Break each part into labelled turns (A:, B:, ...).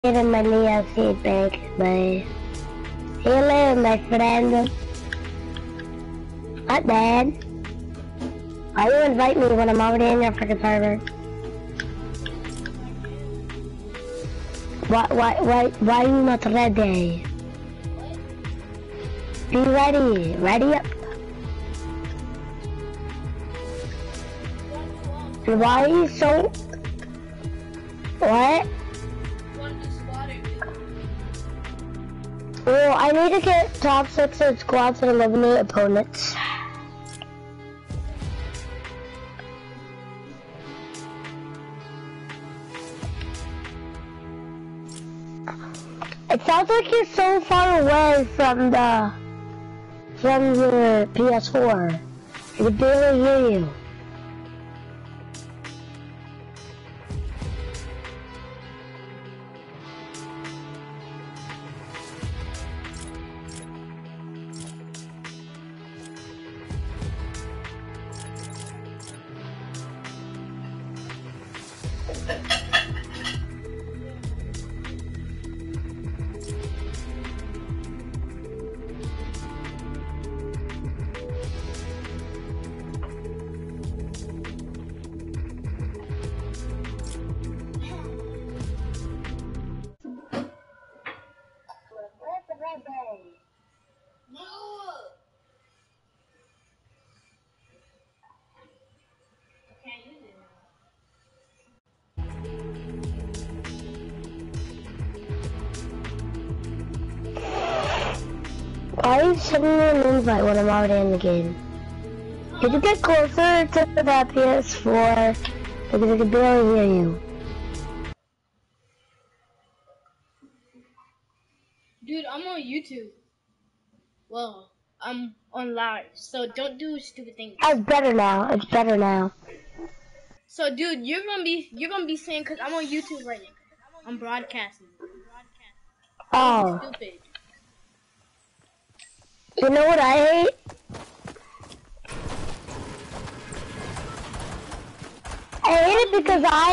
A: in my DLC bank, my hello, my friend. Not bad. Why you invite me when I'm already in your freaking server? Why are you not ready? Be ready. Ready up. Why are you so... What? Well, I need to get top 6 in squads and eliminate opponents. It sounds like you're so far away from your PS4. I can barely hear you. Why are you sending me an invite when I'm already in the game? Could you get closer to the PS4? Because I can barely hear you.
B: Dude, I'm on YouTube. Well, I'm on live, so don't do stupid things.
A: It's better now. It's better now.
B: So, dude, you're gonna be saying, cause I'm on YouTube right now. I'm broadcasting.
A: Oh.
B: Stupid.
A: You know what I hate? I hate it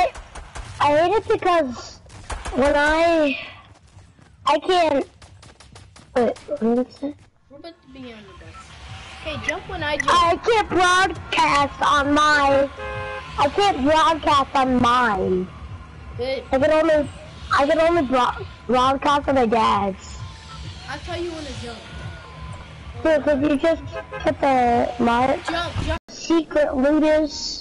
A: because when I can't. Wait, what is it?
B: We're about to be on the bus. Hey, jump when I jump.
A: I can't broadcast on my. I can't broadcast on mine.
B: Good.
A: I can only broadcast on my dad's.
B: I'll tell you when to jump.
A: Dude, could you just put the mark?
B: Jump.
A: Secret looters.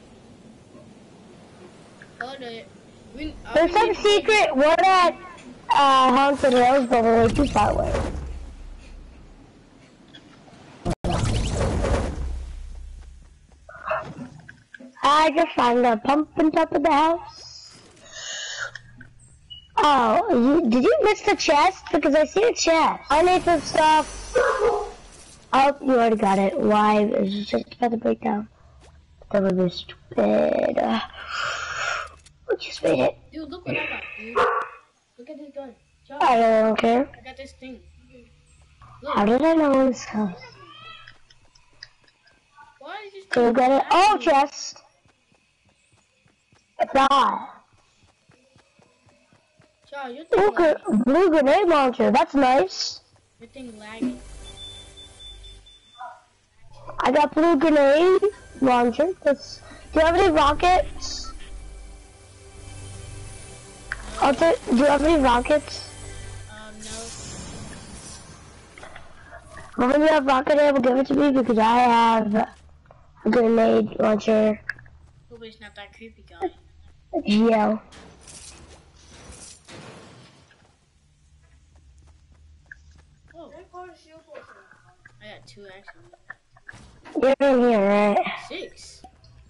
B: Hold it.
A: There's some secret one at Haunted Hills, but we're way too far away. I just found a pump on top of the house. Oh, did you miss the chest? Because I see a chest. I need some stuff. Oh, you already got it. Why? It's just about to break down. That would be stupid. We just made it.
B: Dude, look what I got, dude. Look at this gun. Jump.
A: I don't care.
B: I got this thing. Look.
A: How did I know this house?
B: Why is this
A: Go get it. Oh, chest. It's not.
B: Child, your thing lagging.
A: Blue grenade launcher. That's nice.
B: Your thing lagging.
A: I got blue grenade launcher. Do you have any rockets? Do you have any rockets?
B: No.
A: When you have rocket ammo, give it to me because I have a grenade launcher.
B: Nobody's not that creepy, guy.
A: Yeah.
B: Oh. I got 2 actually.
A: You're in here, right?
B: 6.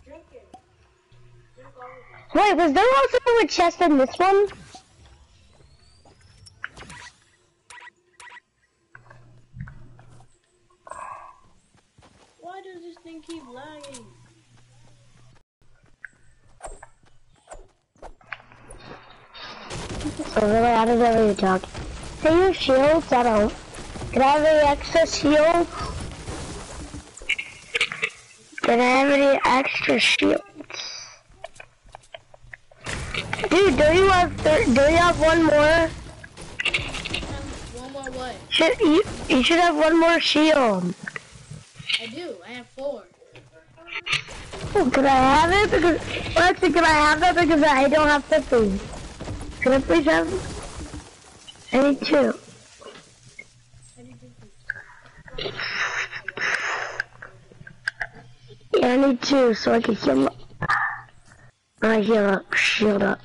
A: Wait, was there also a chest in this one?
B: Why does this thing keep lagging?
A: So really, I don't know what you're talking. Say your shields, I don't. Can I have any extra shields? Can I have any extra shields? Dude, do you have one more?
B: One more what?
A: You should have one more shield.
B: I do. I have 4.
A: Oh, can I have it? Because, well, actually, can I have that? Because I don't have 50. Can I please have it? I need 2. Yeah, I need 2 so I can heal up. I heal up, shield up.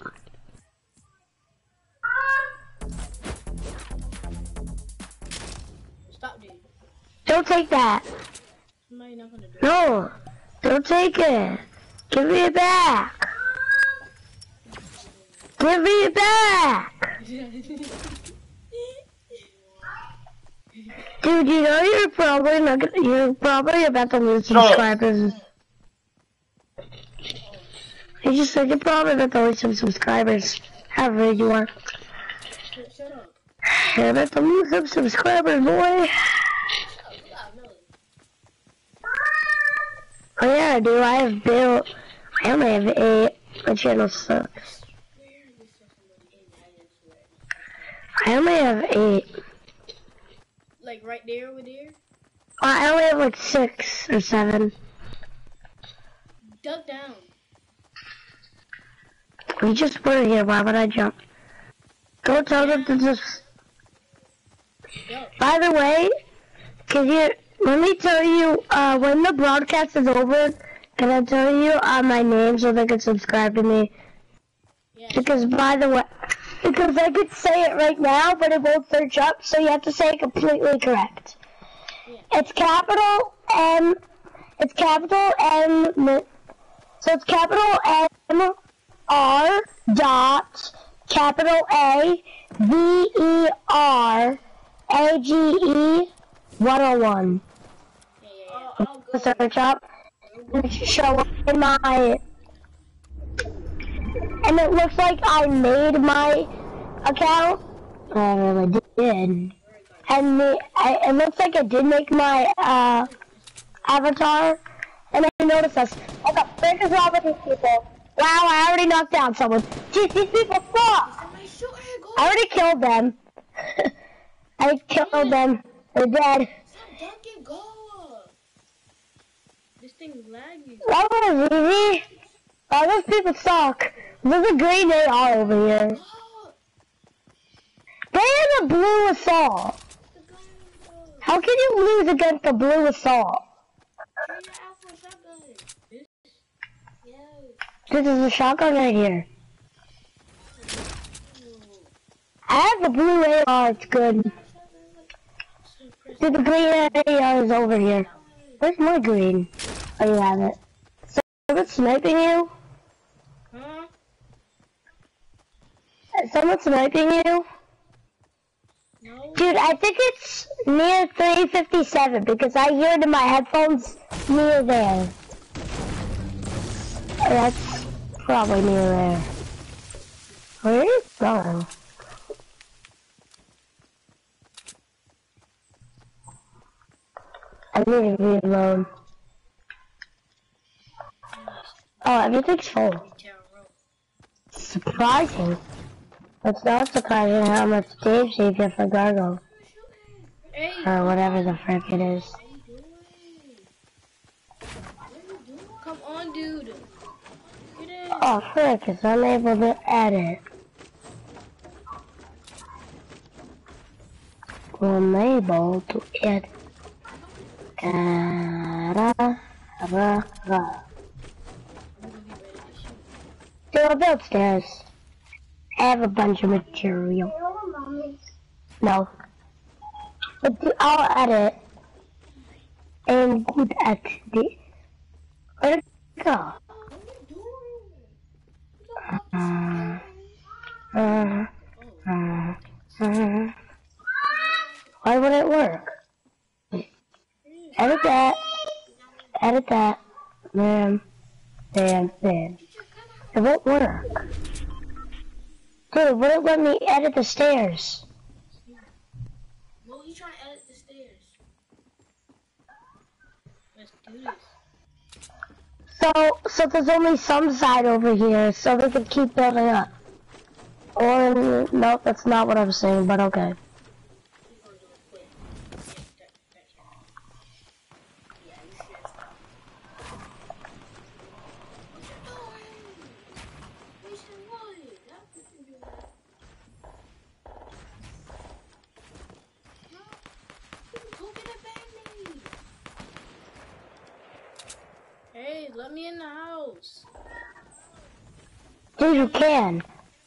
B: Stop, dude.
A: Don't take that.
B: Somebody knock on the door.
A: No, don't take it. Give me it back. Give me it back. Dude, you know you're probably not gonna, you're probably about to lose subscribers. You just said you're probably about to lose some subscribers. However you are.
B: Shut up.
A: You're about to lose some subscribers, boy. Oh yeah, dude, I have built, I only have 8. My channel sucks. I only have 8.
B: Like right there over there?
A: I only have like 6 or 7.
B: Duck down.
A: We just were here, why would I jump? Go tell them to just...
B: Duck.
A: By the way, let me tell you, when the broadcast is over, can I tell you my name so they can subscribe to me?
B: Yeah,
A: Because by the way, because I could say it right now, but it won't search up, so you have to say it completely correct.
B: Yeah.
A: It's capital M, so it's capital M, R, dot, capital A, VER, AGE, 101.
B: I'll go.
A: Search up, and show up in my, and it looks like I made my account. I really did. And it looks like I did make my avatar. And I noticed this. What the frick is wrong with these people? Wow, I already knocked down someone. Jeez, these people suck. I already killed them. I killed them. They're dead.
B: Stop dunking, go. This thing's laggy.
A: That was easy. Oh, those people suck. There's a green AR over here.
B: Oh,
A: They have a blue assault.
B: the gun.
A: How can you lose against the blue assault?
B: Turn your alpha shotgun. This? Yeah.
A: This is a shotgun right here. I have the blue AR, it's good. Dude, the green AR is over here. Where's my green? Oh, you have it. Someone sniping you?
B: Huh?
A: Is someone sniping you?
B: No.
A: Dude, I think it's near 357 because I hear it in my headphones near there. That's probably near there. Where are you going? I need to reload. Oh, everything's full. Surprising. It's not surprising how much Dave saved you for Gargo.
B: Hey,
A: Or whatever the frick it is.
B: what are you doing? Come on, dude. Get in.
A: Oh, frick, it's unable to edit. Unable to edit. Still upstairs. I have a bunch of material. No. But I'll edit. I'm good at the... Where'd it go? Why would it work? Edit that. Edit that. Bam. Bam. Bam. It won't work. Dude, wouldn't let me edit the stairs.
B: No, he's trying to edit the stairs. Let's do this.
A: So there's only some side over here, so we can keep building up. Or, no, that's not what I was saying, but okay.
B: Hey, let me in the house.
A: Dude, you can.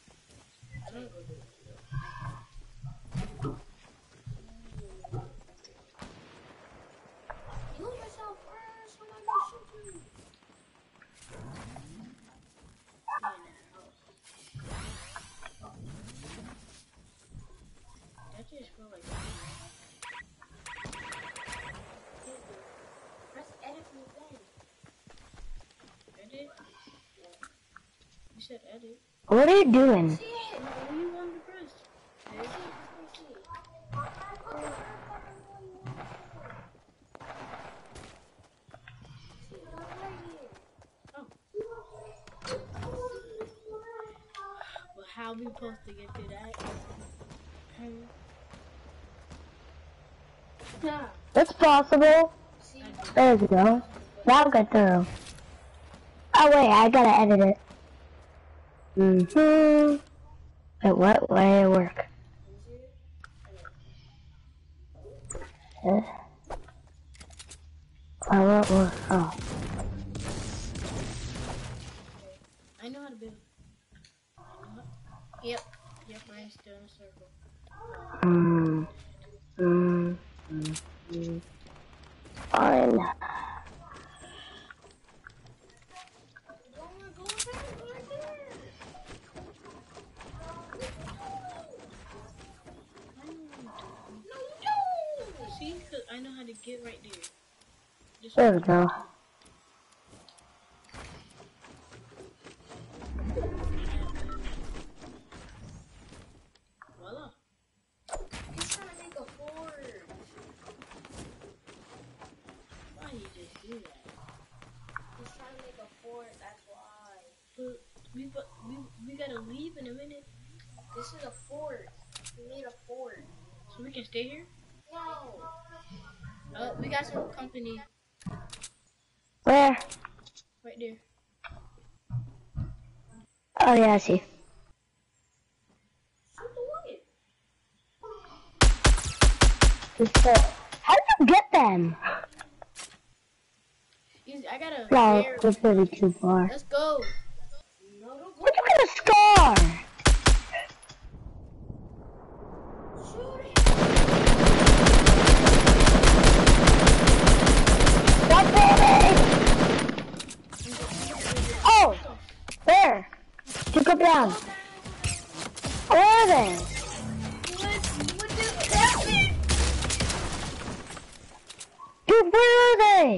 B: Edit? You said edit.
A: What are you doing?
B: What you want to press? Oh. Well, how we supposed to get through that?
A: It's possible. There we go. Now get through. Oh wait, I gotta edit it. Wait, what way it work? Oh.
B: I know how to build. Yep, mine's still in a circle.
A: Fine.
B: See, cause I know how to get right there. Just
A: There we go.
B: voila.
C: He's trying to make a forge.
B: Why you just do that?
C: He's trying to make a forge, that's why.
B: But we gotta leave in a minute.
C: This is a fort. We need a fort.
B: So we can stay here?
C: No.
B: We got some company
A: Where?
B: right there.
A: Oh yeah, I see.
C: Shoot the wood.
A: How did you get them?
B: Easy, I gotta.
A: No, we're pretty too far.
B: Let's go.
C: No, don't go.
A: Where'd you get a scar?
C: Shoot it.
A: Stop it! Oh! There! You go down. Where are they?
C: What did that mean?
A: Dude, where are they?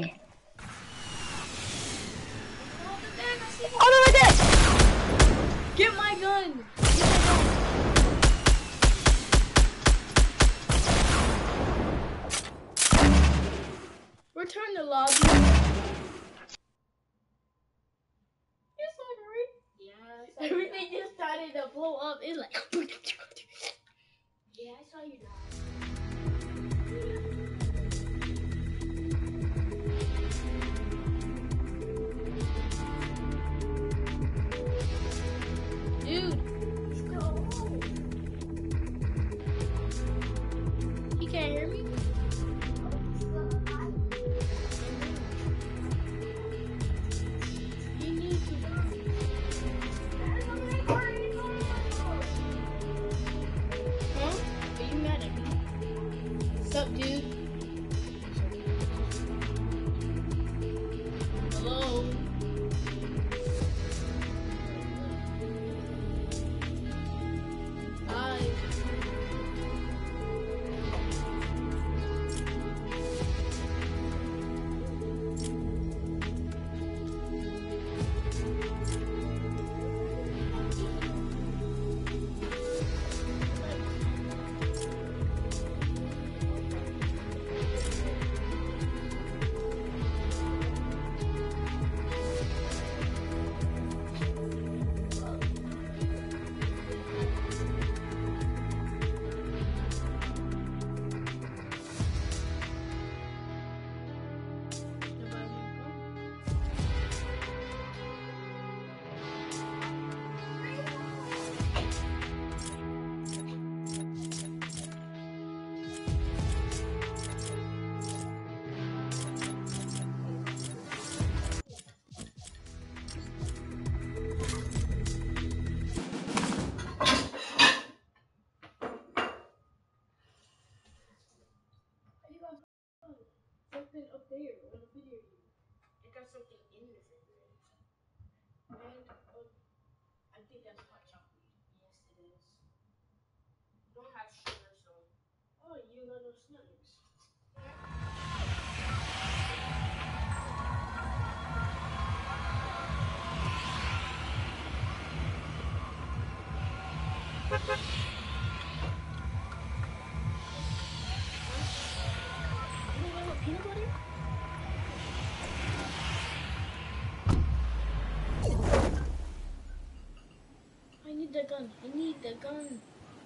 A: Oh no, right there!
B: Get my gun. Return the lobby. It's so great.
C: Yeah,
B: Everything just started to blow up. It's like.
C: Yeah, I saw you die.
B: Dude,
C: No.
B: he can't hear me? He needs to run. Huh? Are you mad at me? What's up, dude? Hello? Hi.
C: think that's hot chocolate. Yes, it is. Don't have sugar, so. Oh, you got no Snickers. You don't want peanut butter? I need the gun. I need the gun.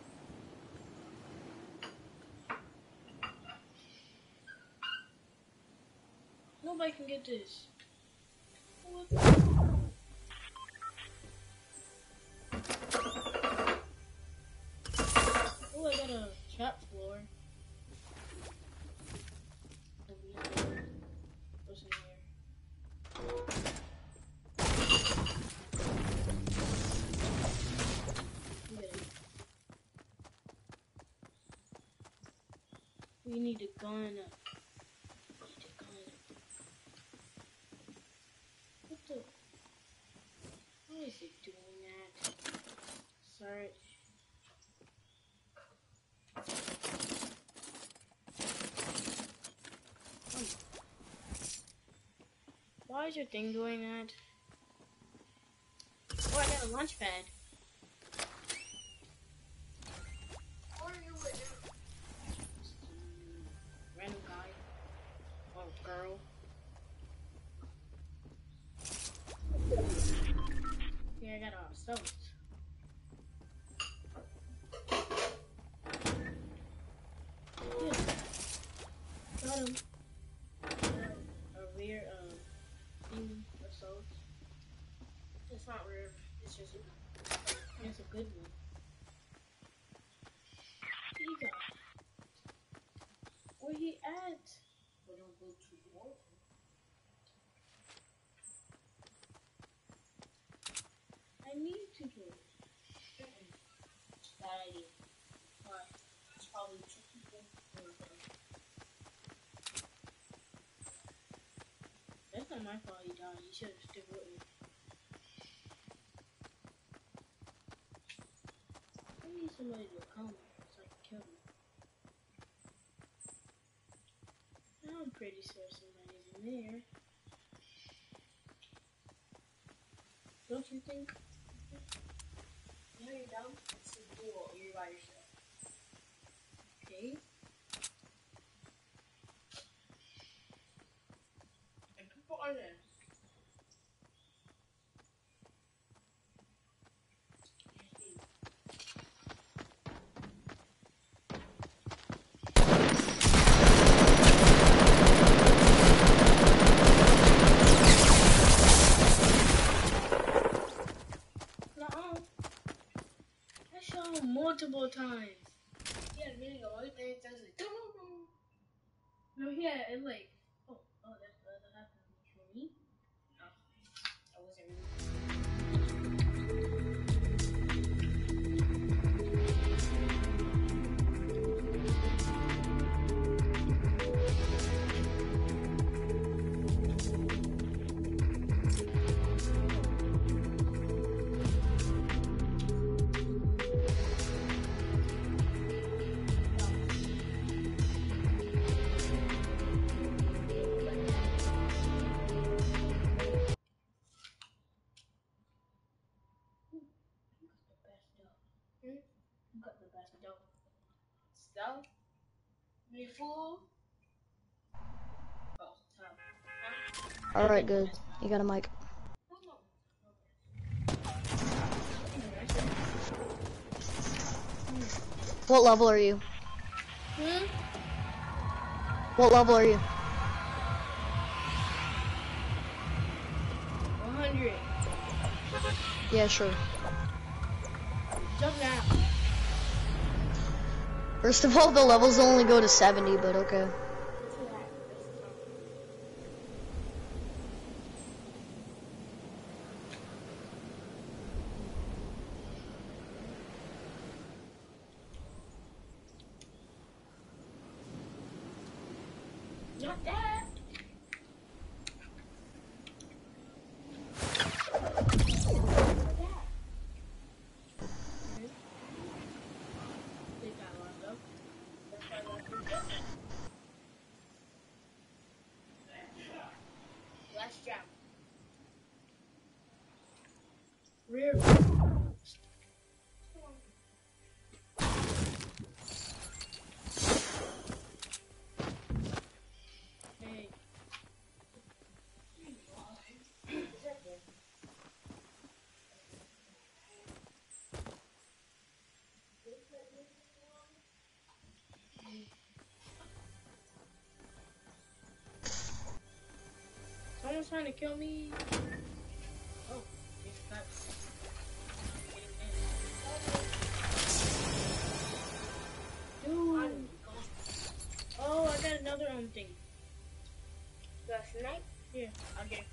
C: Nobody can get this. What? Oh, I got a trap floor. What's in here? Get it. We need a gun. What the? How is it doing that? Search. Why is your thing doing that? Oh, I got a launch pad. What are you with? Random guy. Or girl. Yeah, I got all stones. Yeah. Got him. A rare, thing of souls. It's not rare. It's just it's a good one. He got. Where he at? We don't go too far. I need to go. Bad idea. Why? It's probably two people. That's not my fault he died. He should have stick with me. I need somebody to come so I can kill him. I'm pretty sure somebody's in there. Don't you think? No, you're dumb. It's a duel. You're by yourself. Okay. And people are there. Multiple times. Yeah, a minute ago, all it does is like, no, yeah, it's like, oh, that happened for me. No, I wasn't really. Got the best dough. Stuff? Me fool? Oh, tough.
D: Alright, good. You got a mic. What level are you? What level are you?
B: 100.
D: Yeah, sure.
B: Jump now.
D: First of all, the levels only go to 70, but okay.
B: Not that. trying to kill me. Oh, it's got. Dude. Oh, I got another thing.
C: Got a snipe?
B: Here, I'll get it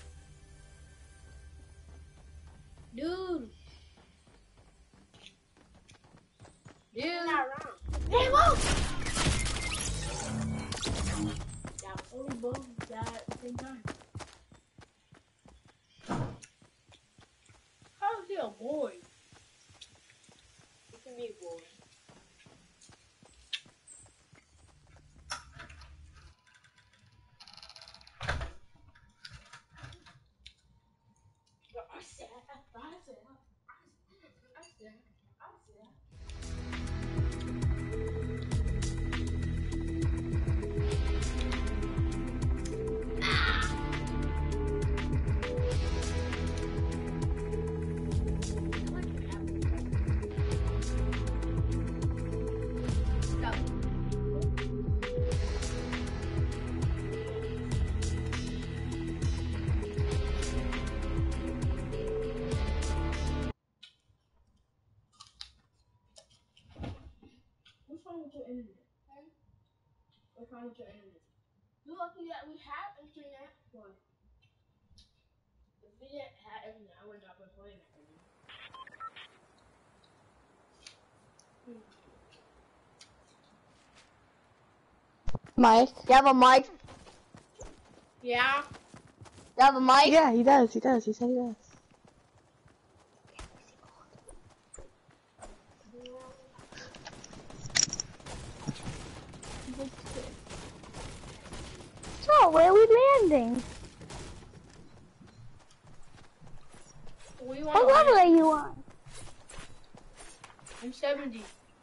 B: for you. Dude.
C: You're
B: Dude.
C: not wrong.
B: Hey, whoa! Oh, both died at the same time. How is he a boy?
C: You can be a boy.
B: What's wrong with your internet? What's wrong with your internet?
C: You're lucky that we have internet.
B: Why?
C: If we didn't have internet, I would not be playing that game.
D: Mike, you have a mic?
B: Yeah.
D: You have a mic?
E: Yeah, he does. He said he does.
A: So, where are we landing?
B: We want
A: What level are you on?
B: I'm 70.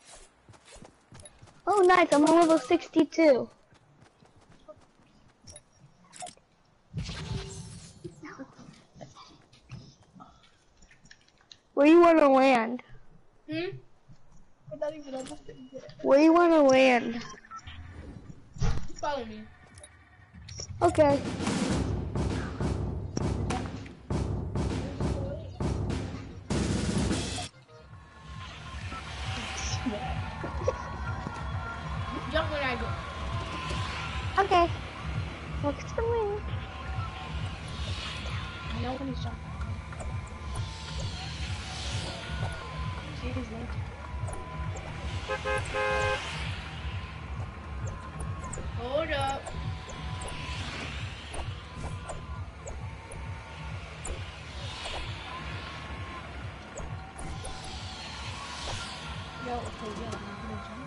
A: Oh, nice. I'm on level 62. Where you want to land?
B: Hmm?
A: Where you want to land?
B: Follow me.
A: Okay.
B: Jump when I go.
A: Okay. Looks for me.
E: I know when he's jumping. See his name.
B: Hold up.
E: Yo, okay, yeah, I'm gonna jump.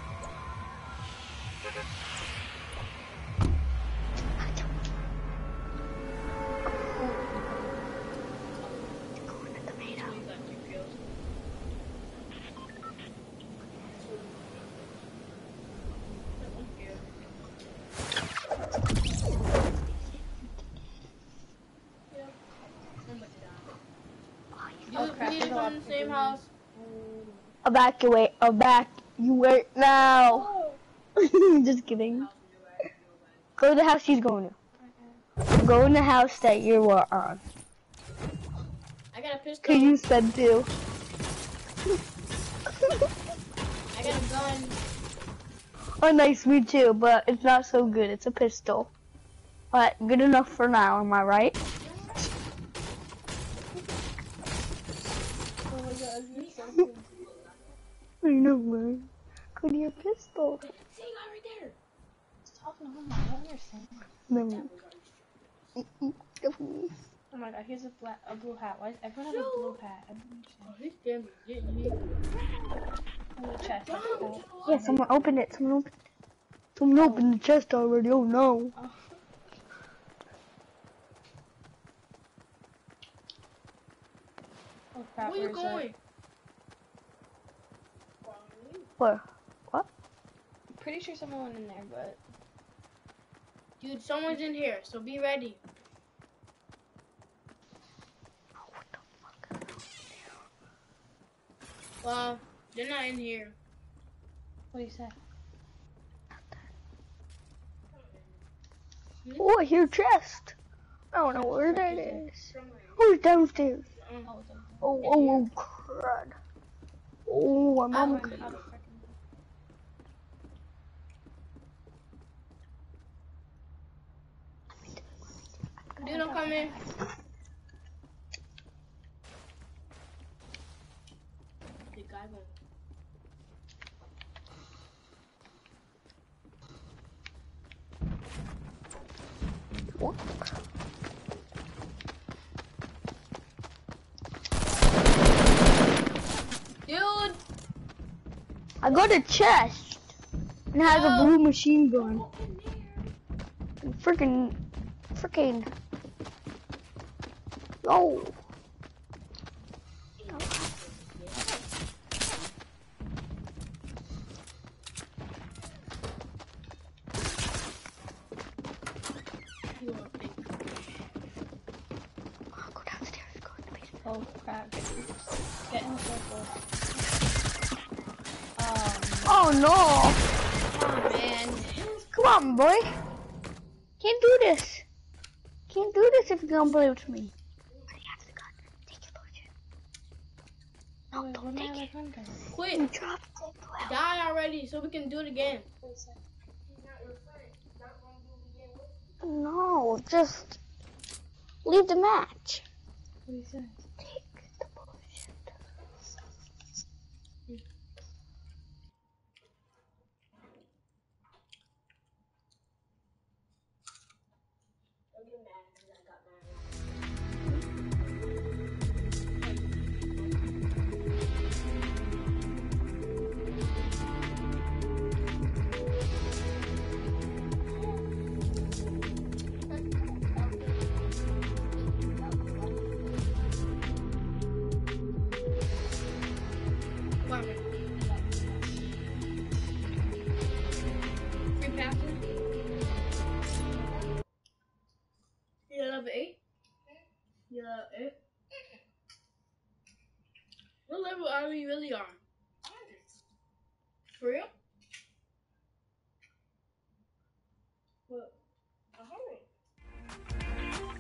B: You please from the same house.
A: Evacuate now. Just kidding. Go to the house he's going to. Go in the house that you were on.
B: I got a pistol.
A: Cause you said to.
B: I got a gun.
A: Oh, nice, me too, but it's not so good. It's a pistol. But good enough for now, am I right?
E: Oh my god, you're so good.
A: I know, man. Go to your pistol.
B: See you right there.
E: Talking to him, I don't understand.
A: No.
E: Oh my god, here's a blue hat. Why does everyone have a blue hat? I don't understand.
B: Oh, he's damn getting me.
E: In the chest.
A: Yeah, someone opened it. Someone opened the chest already. Oh no.
E: Oh crap,
B: Where you
E: where's
B: going?
A: Where? What?
E: I'm pretty sure someone went in there, but...
B: Dude, someone's in here, so be ready. Well, they're not in here.
E: What do you say?
A: Oh, I hear chest. I don't know where that is.
C: From my
A: Who's downstairs?
E: Oh, the
A: Oh, crud. Oh, I'm
E: I
A: on
E: learned how to freaking.
B: Dude, I'm coming. The guy won't.
A: What?
B: Dude!
A: I got a chest. And it has a blue machine gun. And freaking. Oh.
B: You want big.
A: Go downstairs. Go in the basement.
E: Oh crap! Get in the circle.
A: Oh no.
B: Oh man.
A: Come on, boy. Can't do this. Can't do this if you're gonna play with me. I have the gun. Take your potion. No,
E: Wait,
A: don't
E: what
A: take
E: am I
A: it.
E: like gun?
B: Quit.
A: You dropped it. Well,
B: Die already so we can do it again.
A: no, just leave the match.
E: What do you say?
A: Take the potion.
C: Don't get mad because I got mad.
B: Come on, man. Free passes. You're level 8? You're level 8? What level are we really on? For real? What?
C: 100.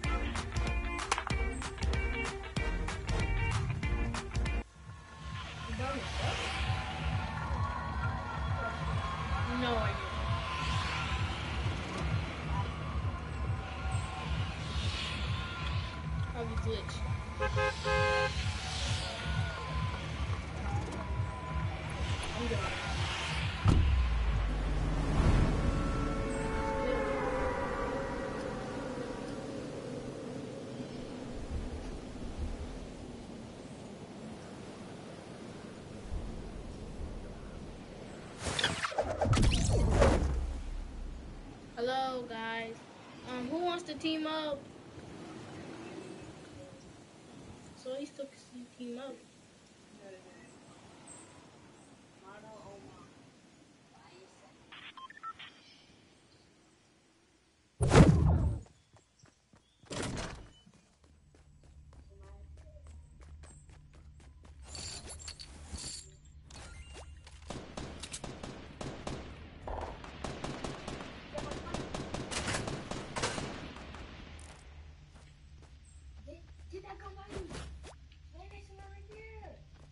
B: No idea. Probably glitch. I'm going. Hello guys. Who wants to team up? So he's took to team up.
C: Did that come by you? Why did I see right there?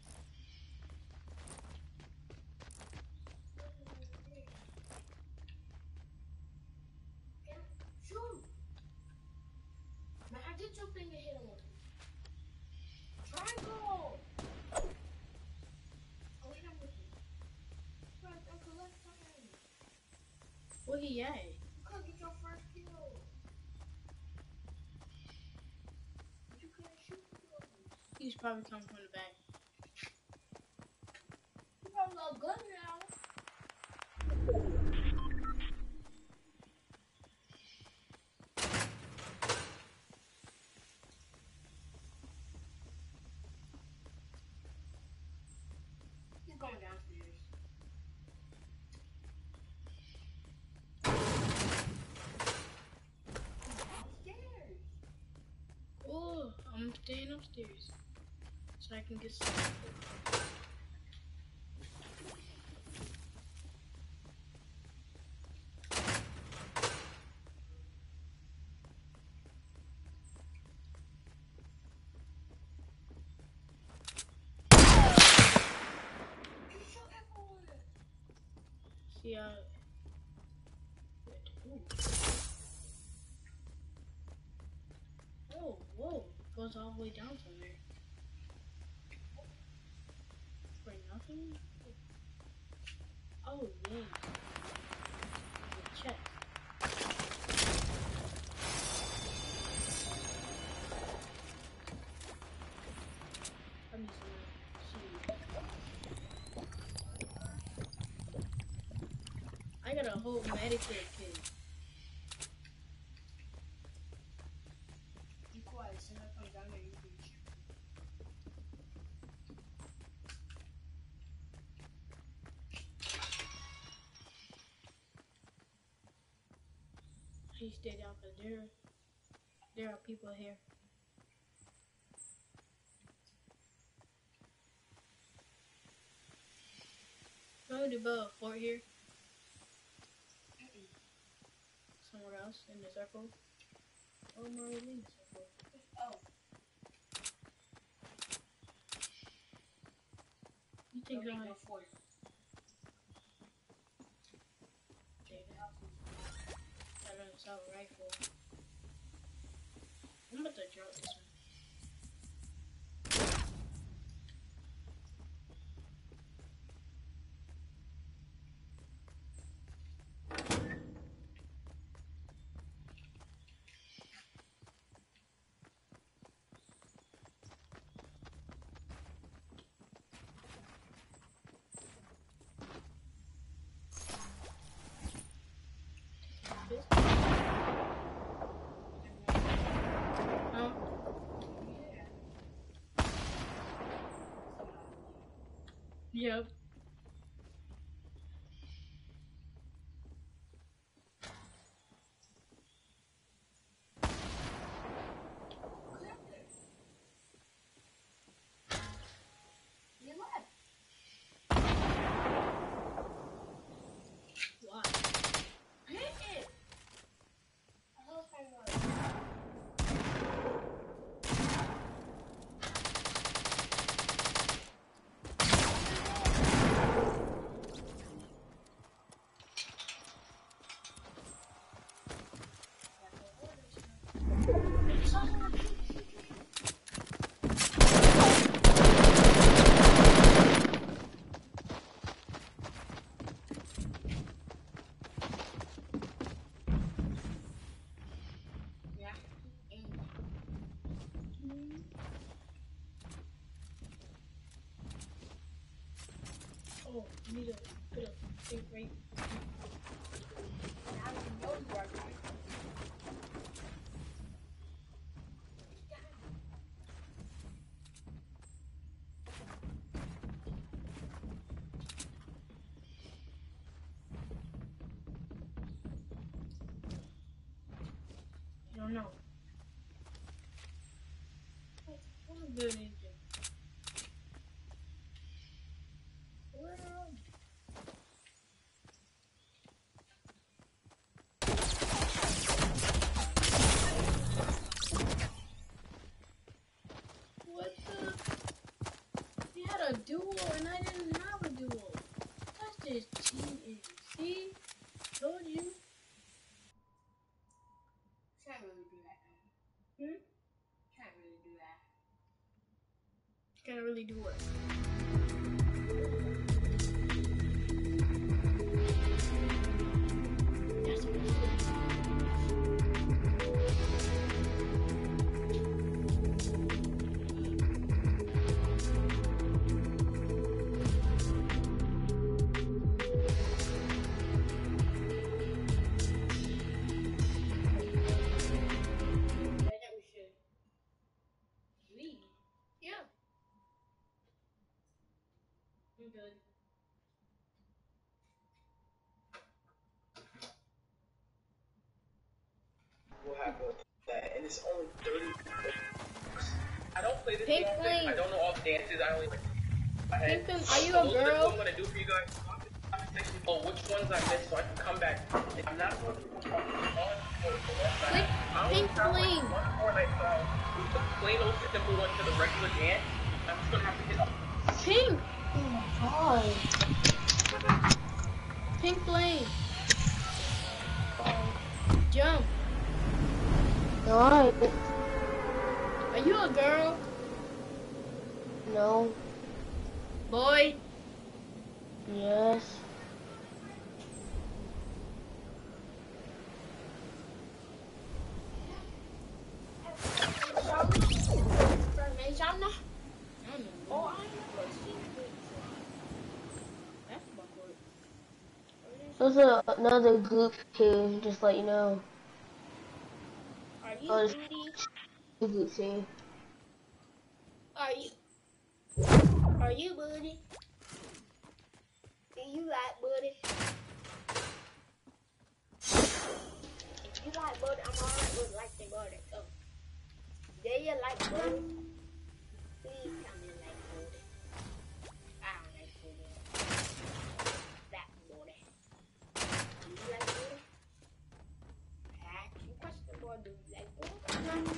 C: Yeah, shoot! Man, I did jump in and hit him. Triangle! Oh, hit him with me. Right, Uncle, left time.
B: Where he at?
C: You couldn't get your first kill. But you couldn't shoot the girls.
B: He's probably coming from the back.
C: You probably got a gun now. He's going downstairs. Downstairs.
B: Oh, I'm staying upstairs so I can get some. See, oh, whoa. Goes all the way down somewhere. For nothing? Oh, yay. The chest. Let me see. I got a whole Medicare kit.
C: Be quiet, so I come down there, you can shoot.
B: He stayed down because there are people here. Oh, to build a fort here. Somewhere else in the circle. Oh, am I really in the circle?
C: Oh,
B: You think
C: don't
B: I
C: make no fort.
B: That doesn't sound right for. I'm about to drop this one. Yep.
C: You left.
B: Why?
C: Hit it! I was trying to
B: Oh, you need to put a thing right.
C: now you know you are right.
B: I don't know. What a good engine. Where am I? What the? He had a duel and I didn't have a duel. That's just cheating. See? Told you.
C: Can't really do that.
B: Hmm?
C: Can't really do that.
B: Can't really do it. That's what
C: I think we should leave.
B: Yeah. I'm good.
F: We'll have that, and it's only 30. I don't play this
B: Pink
F: game.
B: Flame.
F: I don't know all the dances. I only like my head.
B: Pink Flame, are you
F: So
B: a
F: those are the
B: girl?
F: two I'm gonna do for you guys. Oh, which ones I missed so I can come back. I'm not going to
B: Click Pink Flame.
F: one Fortnite song. The plain old simple one to the regular dance. I'm just gonna have to hit up.
B: Pink.
A: Oh my god.
B: pink flame. Jump.
D: Alright.
B: Are you a girl?
D: No.
B: Boy?
D: Yes. There's another group here, just let you know.
C: Are you
D: Oh,
C: booty?
D: there's two groups here.
C: Are you booty? Do you like booty? If you like booty, I'm alright with liking booty. So, do you like booty? Please tell me you like booty. I don't like booty. That booty. Do you like booty? Ask you a question, boy. Do you like booty?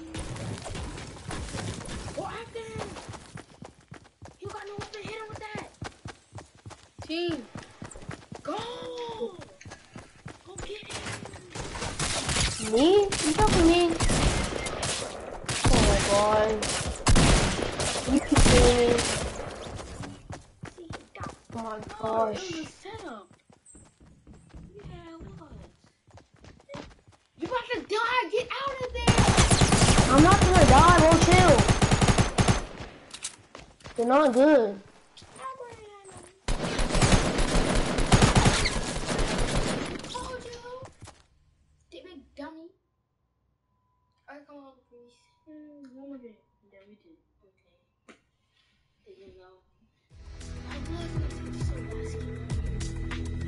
C: Go after him. You got no weapon. Hit him with that.
B: Team.
C: Go. Go get him.
D: Me? You talking me? Oh my god. You keep doing me.
C: See, he got
D: Oh my
B: Oh, it
D: gosh.
B: was a setup.
C: Yeah, it was. You about to die! Get out of there!
D: I'm not gonna die, bro, chill. You're not good.
C: Told you! Did big dummy. Alright, come on, please.
B: One more day. Then we did.
C: Okay. There you go. I was so nasty.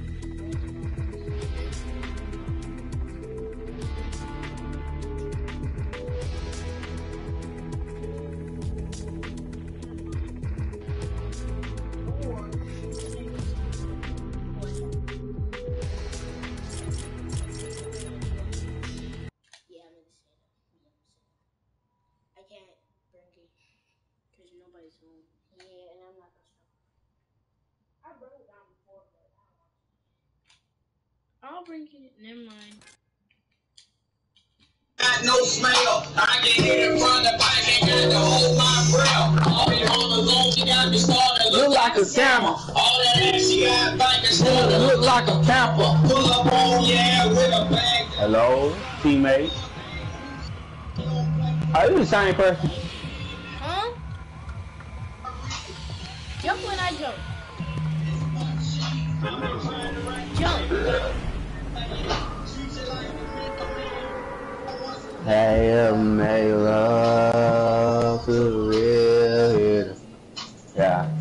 C: Yeah, I'm in the stand up. I can't bring it.
B: Because nobody's home.
C: Yeah, and I'm not gonna stop. I broke it down before, but I don't want to.
B: I'll bring it. Never mind.
G: Got no smell. I can hit it from the back and got to hold my breath. All be all alone, she got me started. Look like a salmon. All that ass she got back and started. Look like a camper. Pull up on, yeah, with a bag.
H: Hello, teammates. Are you the same person?
B: Huh? Jump when I jump. Jump.
H: Hey, make love for real. Yeah.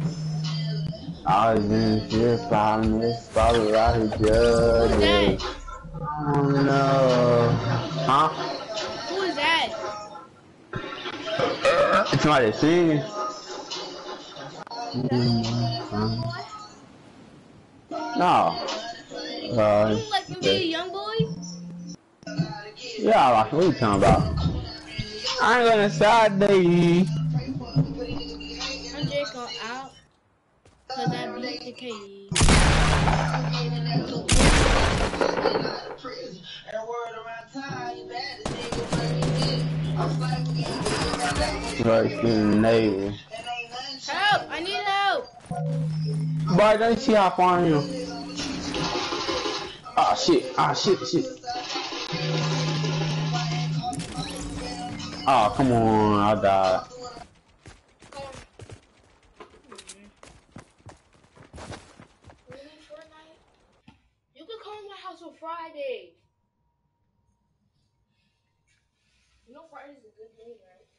H: I was in shit on this spot out of
B: Who's that?
H: judges. Oh no. Huh?
B: Who is that?
H: It's somebody singing. No.
B: You look like you be a young boy?
H: Yeah, like, what are you talking about? I ain't gonna Saturday.
B: I'm just going out. Cause I beat the cage.
H: Right in the Navy.
B: Help! I need help!
H: Boy, let me see how far I am. Ah, shit. Ah, shit. Oh, come on. I died.
C: You can come to my house on Friday. You know Friday's a good day, right?